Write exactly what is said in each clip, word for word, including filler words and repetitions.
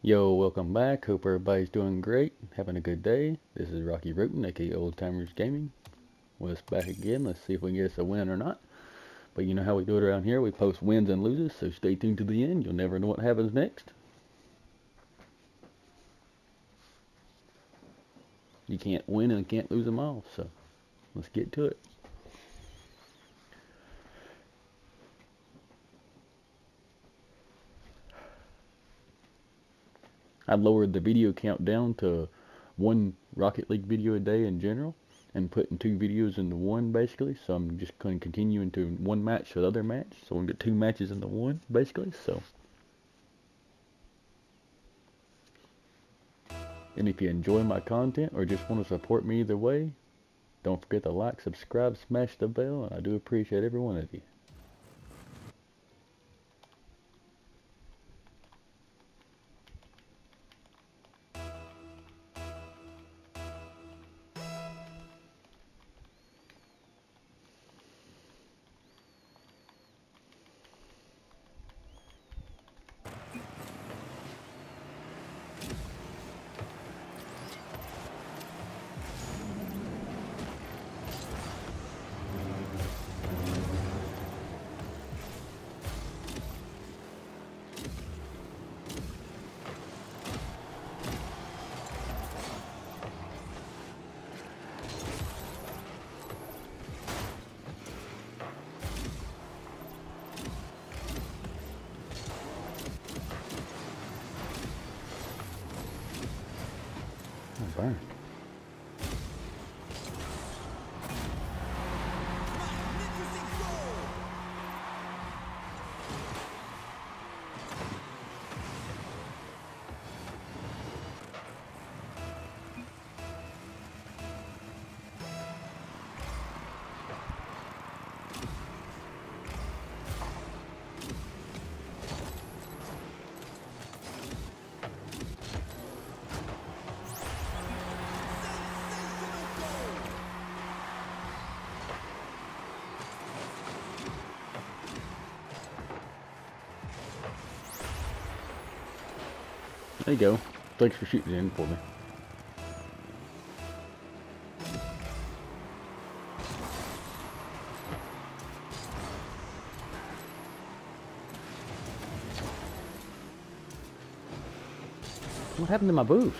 Yo, welcome back. Hope everybody's doing great, having a good day. This is Rocky Roten, aka Old Timers Gaming. With us back again. Let's see if we can get us a win or not. But you know how we do it around here. We post wins and loses, so stay tuned to the end. You'll never know what happens next. You can't win and can't lose them all, so let's get to it. I lowered the video count down to one Rocket League video a day in general, and putting two videos into one basically. So I'm just going to continue into one match to the other match. So we'll get two matches into one basically. So, and if you enjoy my content or just want to support me either way, don't forget to like, subscribe, smash the bell, and I do appreciate every one of you. Oh, burn. There you go. Thanks for shooting it in for me. What happened to my boost?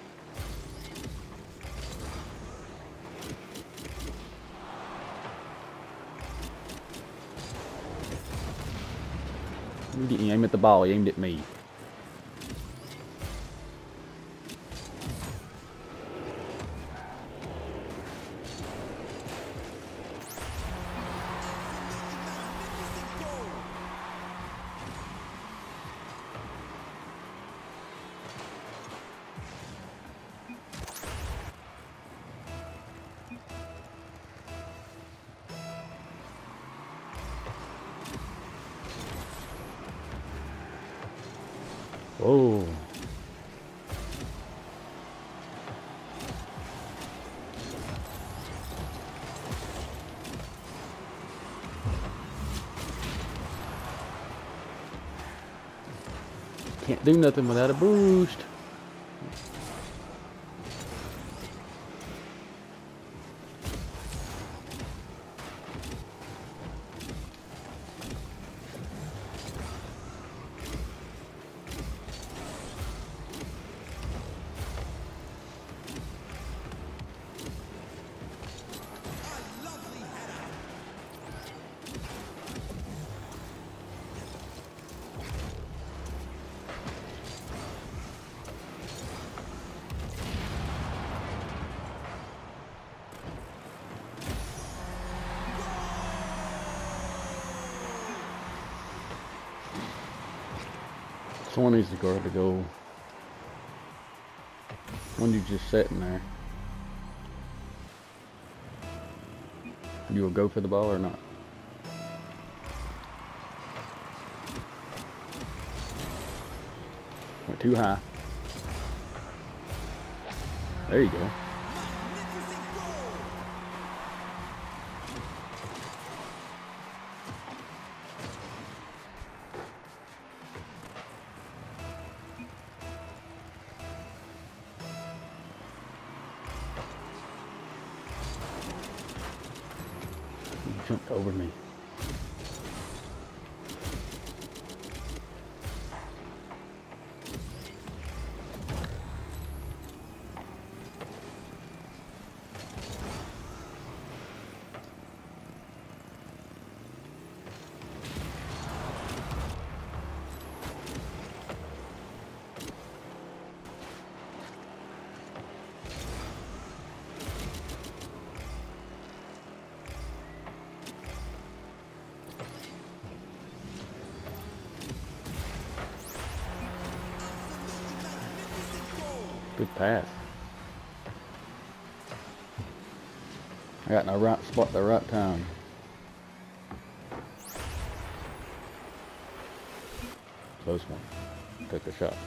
You didn't aim at the ball, you aimed at me. Whoa. Can't do nothing without a boost. Someone needs to guard the goal. When you just sitting there, you will go for the ball or not? Went too high. There you go. jumped over me. Good pass. I got in the right spot at the right time. Close one. Took the shot.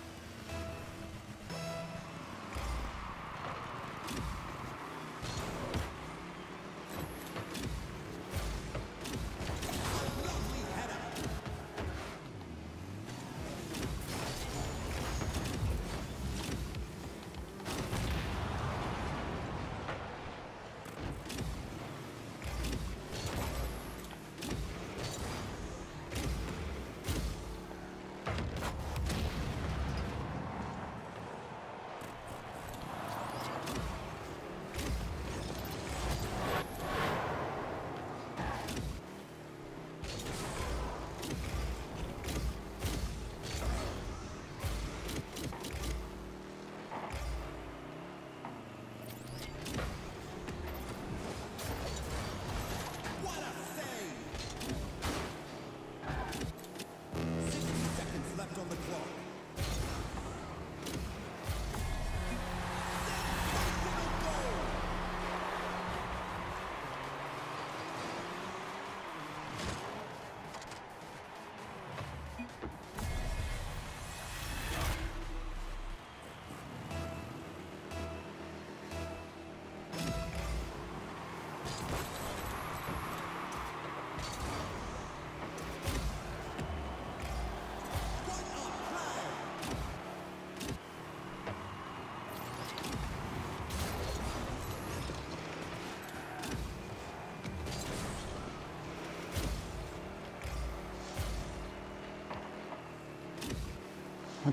What?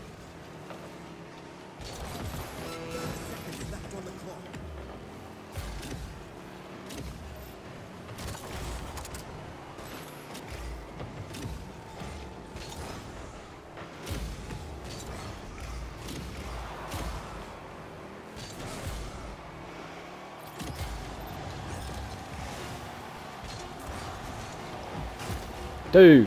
Dude.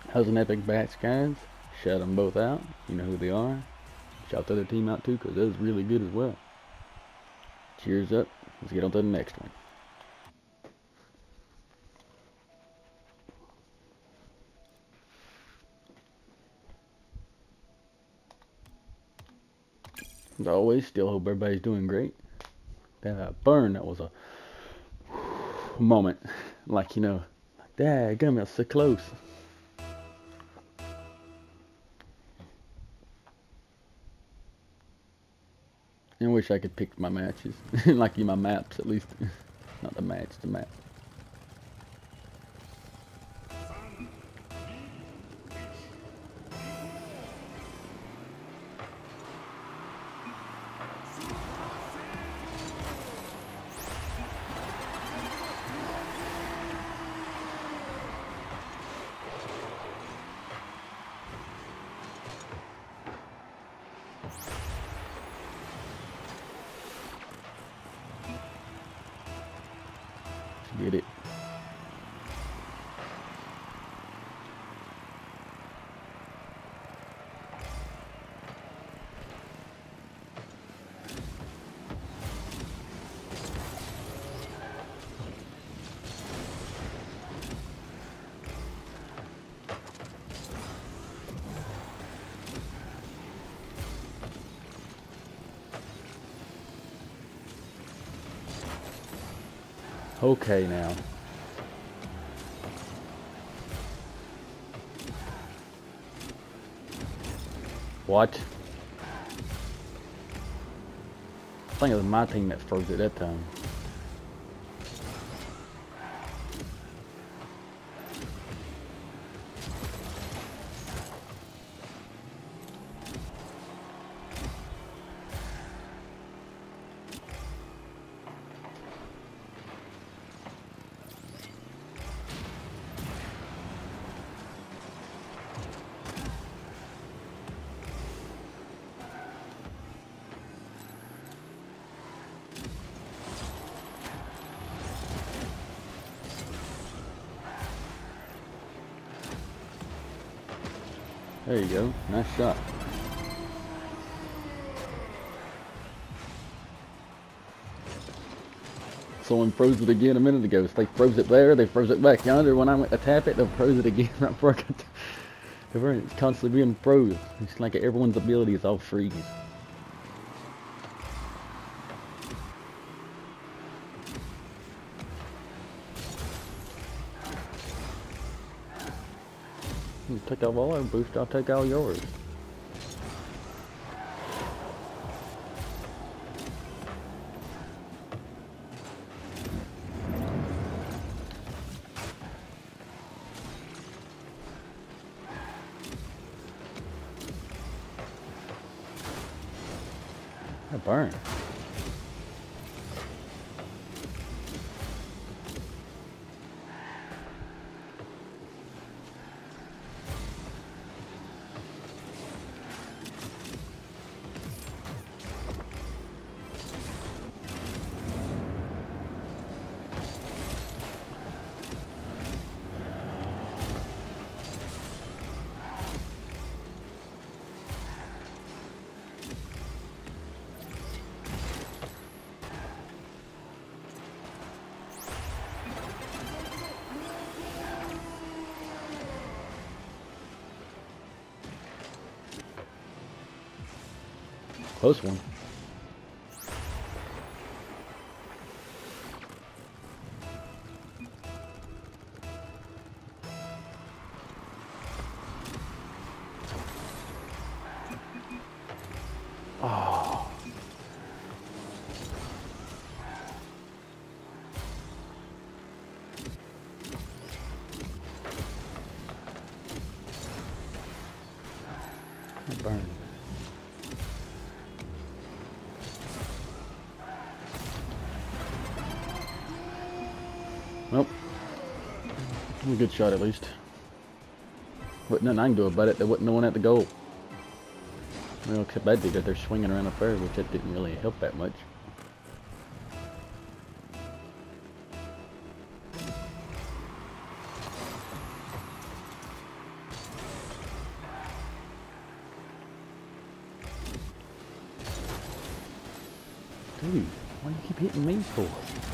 How's an epic match, guys? Shout them both out. You know who they are. Shout the other team out too, because that was really good as well. Cheers up. Let's get on to the next one. As always, still hope everybody's doing great. That burn, that was a moment. Like, you know, like, daggum, that's so close. I wish I could pick my matches. Like my maps, at least. Not the match, the map. Get it. Okay now. What? I think it was my team that froze it that time. There you go. Nice shot. Someone froze it again a minute ago. So they froze it there, they froze it back yonder. When I went to tap it, they froze it again right before I got to... It's constantly being froze. It's like everyone's ability is all freeze. You take off all our boost, I'll take all yours. That burn. Close one. Oh. That burned. Nope. A good shot at least. Wasn't nothing I can do about it. There wasn't no one at the goal. Well, except that dude that they're swinging around up there, which that didn't really help that much. Dude, why do you keep hitting me for?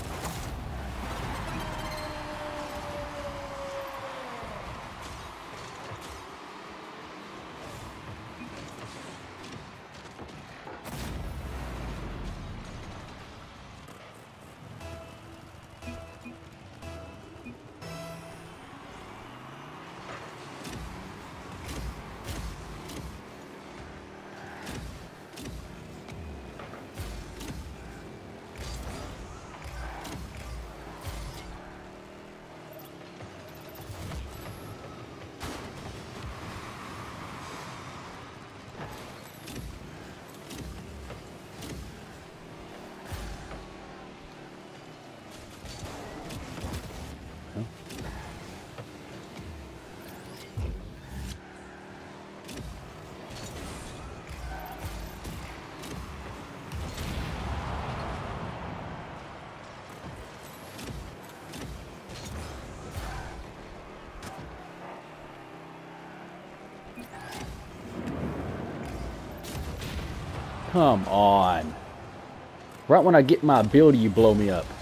Come on. Right when I get my ability, you blow me up.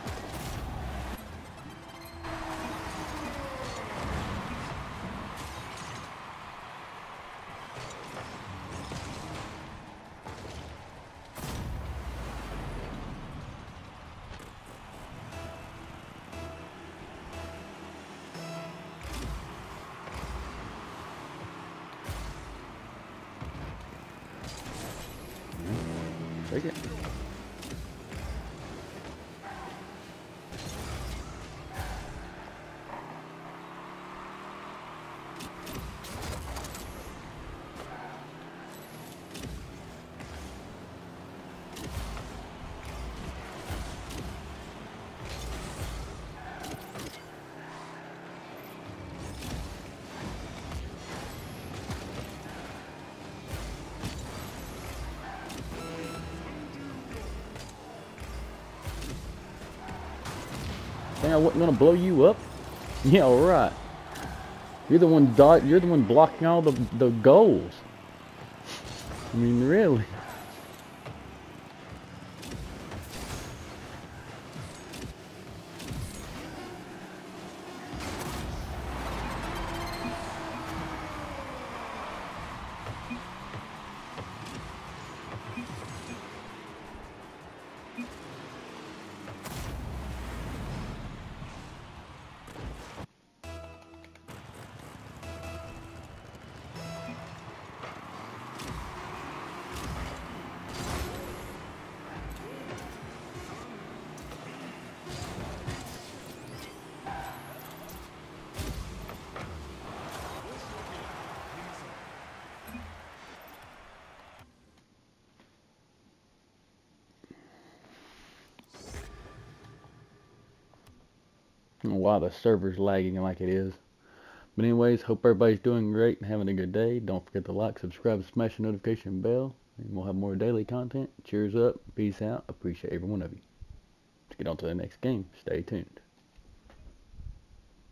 Take it. Think I wasn't gonna blow you up? Yeah, right. You're the one dot. You're the one blocking all the the goals. I mean, really. I don't know why the server's lagging like it is. But anyways, hope everybody's doing great and having a good day. Don't forget to like, subscribe, smash the notification bell. And we'll have more daily content. Cheers up. Peace out. Appreciate every one of you. Let's get on to the next game. Stay tuned.